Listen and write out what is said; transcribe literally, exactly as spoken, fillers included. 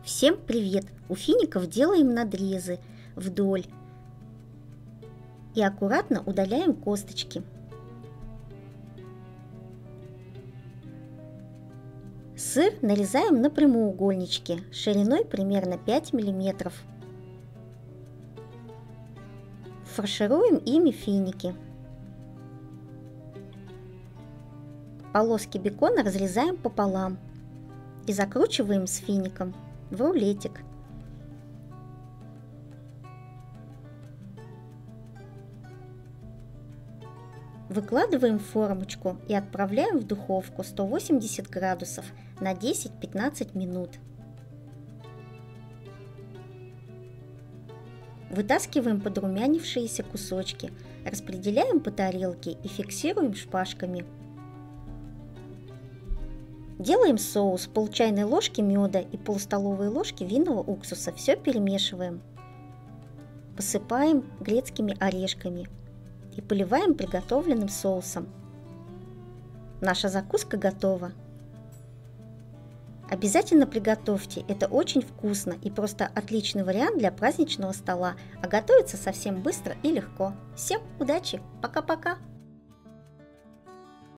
Всем привет! У фиников делаем надрезы вдоль и аккуратно удаляем косточки. Сыр нарезаем на прямоугольнички шириной примерно пять миллиметров. Фаршируем ими финики. Полоски бекона разрезаем пополам и закручиваем с фиником в рулетик. Выкладываем в формочку и отправляем в духовку сто восемьдесят градусов на десять-пятнадцать минут. Вытаскиваем подрумянившиеся кусочки, распределяем по тарелке и фиксируем шпажками. Делаем соус: пол чайной ложки меда и пол столовой ложки винного уксуса. Все перемешиваем. Посыпаем грецкими орешками и поливаем приготовленным соусом. Наша закуска готова. Обязательно приготовьте, это очень вкусно и просто отличный вариант для праздничного стола, а готовится совсем быстро и легко. Всем удачи, пока-пока!